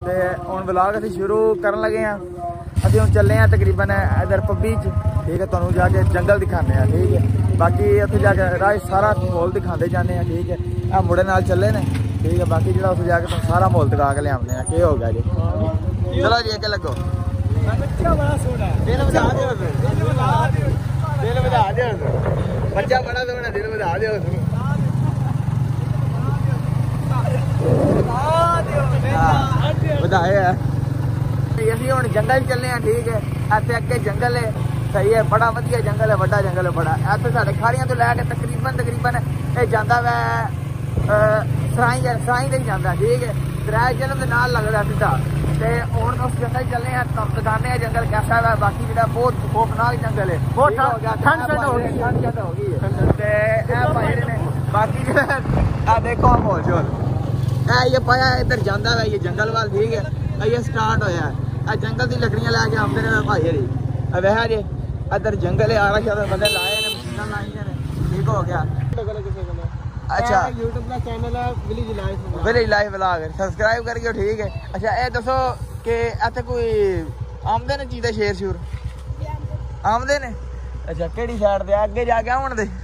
ਤੇ ਹੁਣ ਵਲੌਗ ਅਸੀਂ ਸ਼ੁਰੂ ਕਰਨ ਲੱਗੇ ਆ। ਅਸੀਂ ਹੁਣ ਚੱਲੇ ਆ ਤਕਰੀਬਨ ਇਧਰ ਪੱਬੀ ਚ, ਠੀਕ ਹੈ। ਤੁਹਾਨੂੰ ਜਾ ਕੇ ਜੰਗਲ ਦਿਖਾਣੇ ਆ, ਠੀਕ ਹੈ। ਬਾਕੀ ਉੱਥੇ ਜਾ ਕੇ ਰਾਹ ਸਾਰਾ ਮਾਹੌਲ ਦਿਖਾਉਂਦੇ ਜਾਂਦੇ ਆ, ਠੀਕ ਹੈ। ਆ ਮੁੰਡੇ ਨਾਲ ਚੱਲੇ ਨੇ, ठीक है। बाकी जो उत्थे जाके तुम सारा मोल दिखा के ले आने की हो गया जी। चलो जी अगे लगो। बच्चा बड़ा सोहना, दिल बधा दियो, दिल बधा दियो, बच्चा बड़ा सोहना, दिल बधा दियो, बधाए है। असीं हुण जंगल चले हैं, ठीक है। इत्थे अगे जंगल है, सही है, बड़ा वधिया जंगल है, बड़ा जंगल है बड़ा। इत्थे साडे खाड़ियां तो लैके तकरीबन ये जांदा वै सराई तक जाता, ठीक है। दरिया जन्म के नाल लगता सीधा। तो हुण उस जंगल चले हैं, तुम दिखाने हैं जंगल कैसा है। बाकी जो बहुत खौफनाक जंगल है, बहुत ठंड हो गई है। बाकी जो देखो माहौल शोल ये पाया इधर जाता है, ये जंगल वाल, ठीक है। ये स्टार्ट होया जंगल की लकड़ियां लैके आते हैं भाई जी। वह जी इधर जंगल है, आला शाला बंदे लाए ने, मशीनां लाइयां ने, ठीक हो गया। अच्छा यूट्यूब का चैनल है विलेज लाइफ व्लॉग, सब्सक्राइब करियो, ठीक है। अच्छा ये दसो कि इत्थे कोई आमदे ने चीज़ शेर शूर आमदे ने? अच्छा केड़ी साइड दे अगे जाके आवन दे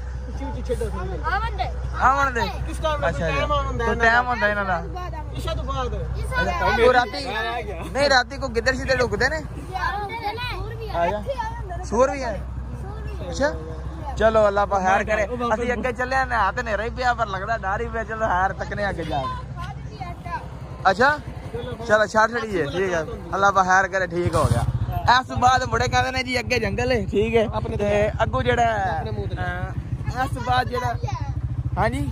आवन दे? अच्छा तो टाइम होंदा इन्हां दा इशा तो बाद वो राती नहीं, राती को गिद्दर सीधे लुकदे ने? सूर भी है? अच्छा चलो अल्लाह पा खैर करे। असि अगे चले हाथ नेरा ही पिया पर लगता डर ही पिया। चलो खैर तकने अगे जाके। अच्छा चलो छड़ छड़िए, ठीक है। अल्लाह पा खैर करे, ठीक हो गया। इस बाद मुड़े कहते ने जी अगे जंगल है, ठीक है। अगू जेड़ा इस बाद जेड़ा हाँ जी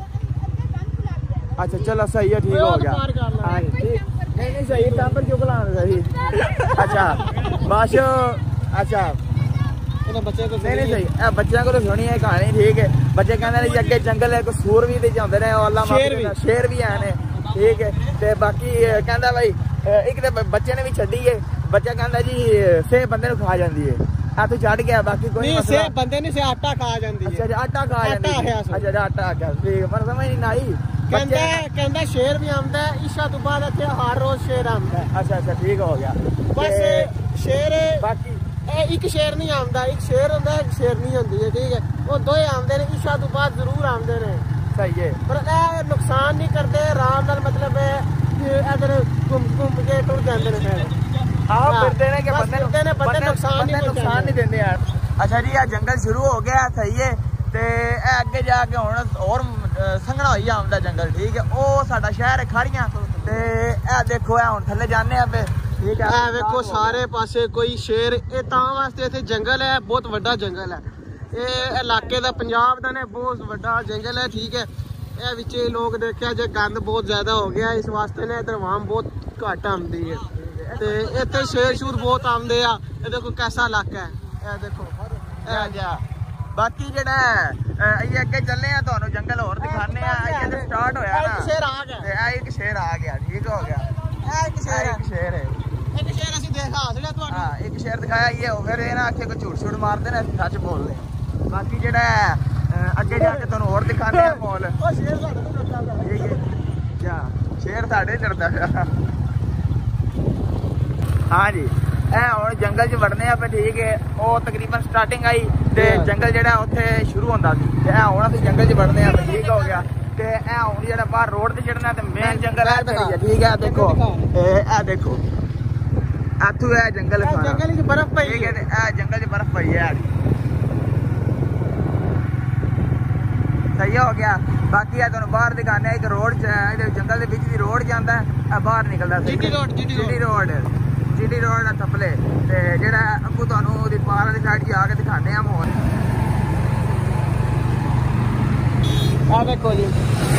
अच्छा चलो सही है, ठीक हो गया। हाँ जी नहीं सही टापर क्यों बुलाना सही। अच्छा माशो अच्छा बच्चे को नहीं सही बच्चों को तो सुनी है कहानी, ठीक है। बच्चे कहते हैं जी अगे जंगल है, सूर भी जाते हैं, शेर भी है, ठीक है। तो बाकी कहता भाई एक तो बच्चे ने भी छड़ी है, बच्चा कहता जी सेह बंदे खा जाती है। तू चढ़ गया बाकी कोई नहीं, बंदे ने से आटा खा जाती है। अच्छा आटा खा जाती है, अच्छा आटा आ गया, ठीक है। पर समझ नहीं आई कहता शेर भी आंदा है, इशा तो बाद हर रोज शेर आंदा है। अच्छा अच्छा ठीक हो गया। बस शेर बाकी एक शेर नहीं आंदा, एक शेर होंदा है, एक शेर नहीं होंदी है, ठीक है। वो दोए आंदे ने, इशा तो बाद जरूर आंदे ने, सही है। पर नुकसान नहीं करते, आराम नाल मतलब इधर घूम के टुर जाते हैं। हाँ फिरते ने कि बंदे नुकसान नहीं देंदे यार। अच्छा जी जंगल शुरू हो गया, सही है। ते अगे जाके हुण और संघना होई आंदा जंगल, ठीक है। वो साडा शहर है खाड़ियां। ते ए देखो हुण थल्ले जाने आ पे, ठीक है। देखो सारे पासे कोई शेर, ये तां वास्ते इत्थे जंगल है, बहुत वड्डा जंगल है। ये इलाके दा पंजाब दा ने बहुत वड्डा जंगल है, ठीक है। ये विच लोग देखिया जे गंद बहुत ज्यादा हो गया, इस वास्ते ने इधर आवाम बहुत घट आंदी है। ते इत्थे शेर शूर बहुत आंदे आ। ये देखो कैसा इलाका है, ये देखो बाकी जेड़ा असीं अगे चले आ, तुहानूं जंगल होर दिखाने आ। इत्थे स्टार्ट होया ना, शेर आ गया, एक शेर आ गया, ठीक हो गया। एक शेर है, एक शेर असि देखा हां तुहानूं, एक शेर दिखाया। ये फिर ये ना आखे कोई झूठ झूठ मारदे ने, सच बोलदे। बाकी जेड़ा अगे जाके तुहानूं होर दिखाने आ माहौल। ओ शेर साडे तो डरदा पिया, ठीक है। क्या शेर साडे डरदा पिया? हाँ जी हुण जंगल च वड़ने पे, ठीक है। वो तकरीबन स्टार्टिंग आई ते जंगल जेड़ा उत्थे शुरू होंदा सी, ते हुण असीं जंगल च वड़ने पे, ठीक हो गया। ते हुण जेड़ा बाहर रोड ते चढ़ना ते मेन जंगल है, ठीक है। देखो ए देखो इत्थों है जंगल, जंगल च बर्फ पई है, जंगल च बर्फ पई है, सही हो गया। बाकी है तुहानूं बाहर दिखाने, एक रोड जंगल के बीच दी रोड जांदा है, बाहर निकलदा जीटी रोड थपले। ते जेड़ा अगू तुहानूं पार वाली साइड जाके दिखाने आ माहौल। आ देखो जी,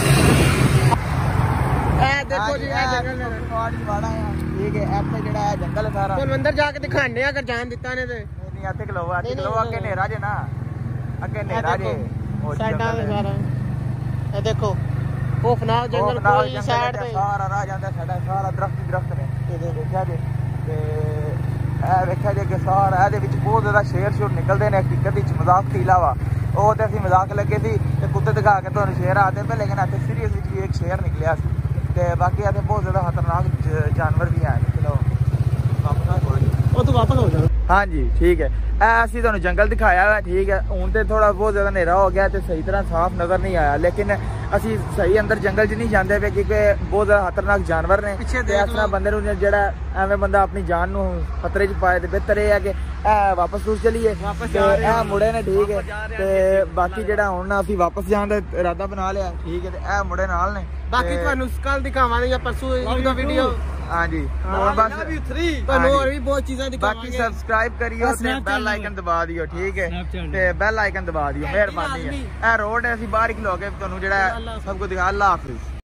देखो जी जंगल ठीक है। इत्थे जेड़ा जंगल है सारा, तुहानूं अंदर जाके दिखाने अगर जान दिता ने ते नहीं। इत्थे खलोवा अगे नेरा जे ना, अगे नेरा जे साइडां ते सारा। ये देखो खौफनाक जंगल, कोई साइड ते सारा राह जांदा, साडा सारा दरख्त ने। ये देखिया जे ते वेखिया जे कि सारा इहदे विच बहुत ज़्यादा शेर शूर निकलदे ने। हकीकत विच मजाक के अलावा वो तो असीं मजाक लगे सी ते कुत्ते दिखा के तुहानूं शेर आखदे पे, लेकिन इत्थे सीरियस विच भी एक शेर निकलिया सी। ਤੇ ਬਾਕੀ ਇੱਥੇ ਬਹੁਤ ਜ਼ਿਆਦਾ ਖਤਰਨਾਕ ਜਾਨਵਰ ਵੀ ਹਨ। ਚਲੋ ਉਹ ਤੂੰ ਵਾਪਸ ਹੋ ਜਾ। ਹਾਂਜੀ ਠੀਕ ਹੈ, ਇਹ ਅਸੀਂ ਤੁਹਾਨੂੰ ਜੰਗਲ ਦਿਖਾਇਆ ਹੈ, ਠੀਕ ਹੈ। ਹੁਣ ਤੇ ਥੋੜਾ ਬਹੁਤ ਜ਼ਿਆਦਾ ਹਨੇਰਾ ਹੋ ਗਿਆ ਤੇ ਸਹੀ ਤਰ੍ਹਾਂ ਸਾਫ਼ ਨਜ਼ਰ ਨਹੀਂ ਆਇਆ, ਲੇਕਿਨ ਅਸੀਂ ਸਹੀ ਅੰਦਰ ਜੰਗਲ 'ਚ ਨਹੀਂ ਜਾਂਦੇ ਪਏ ਕਿਉਂਕਿ ਬਹੁਤ ਜ਼ਿਆਦਾ ਖਤਰਨਾਕ ਜਾਨਵਰ ਨੇ। ਤੇ ਇਸ ਤਰ੍ਹਾਂ ਬੰਦੇ ਨੂੰ ਜਿਹੜਾ ਐਵੇਂ ਬੰਦਾ ਆਪਣੀ ਜਾਨ ਨੂੰ ਖਤਰੇ 'ਚ ਪਾਏ ਤੇ ਬਿਹਤਰ ਇਹ ਹੈ ਕਿ ਇਹ ਵਾਪਸ ਤੁਰ ਚਲੀਏ। ਇਹ ਮੁੜੇ ਨੇ, ਠੀਕ ਹੈ। ਤੇ ਬਾਕੀ ਜਿਹੜਾ ਹੁਣ ਅਸੀਂ ਵਾਪਸ ਜਾਣ ਦਾ ਇਰਾਦਾ ਬਣਾ ਲਿਆ, ਠੀਕ ਹੈ। ਤੇ ਇਹ ਮੁੜੇ ਨਾਲ ਨੇ, ਬਾਕੀ ਤੁਹਾਨੂੰ ਕੱਲ ਦਿਖਾਵਾਂਗੇ ਜਾਂ ਪਰਸੋਂ ਇੱਕ ਵੀਡੀਓ। ਹਾਂਜੀ ਹੁਣ ਬਸ ਤੁਹਾਨੂੰ ਹੋਰ ਵੀ ਬਹੁਤ ਚੀਜ਼ਾਂ ਦਿਖਾਵਾਂਗੇ। ਬਾਕੀ ਸਬਸਕ੍ਰਾਈਬ ਕਰਿਓ ਤੇ ਬੈਲ ਆਈਕਨ ਦਬਾ ਦਿਓ, ਠੀਕ ਹੈ। ਤੇ ਬੈਲ ਆਈਕਨ ਦਬਾ ਦਿਓ, ਮਿਹਰਬਾਨੀ ਹੈ। ਇਹ ਰੋਡ ਹੈ, ਅਸੀਂ ਬਾਹਰ ਹੀ ਖਲੋ ਕੇ ਤੁਹਾਨੂੰ ਜਿਹੜਾ ਸਭ ਕੁਝ ਦਿਖਾ। ਅੱਲਾ ਹਾਫਿਜ਼।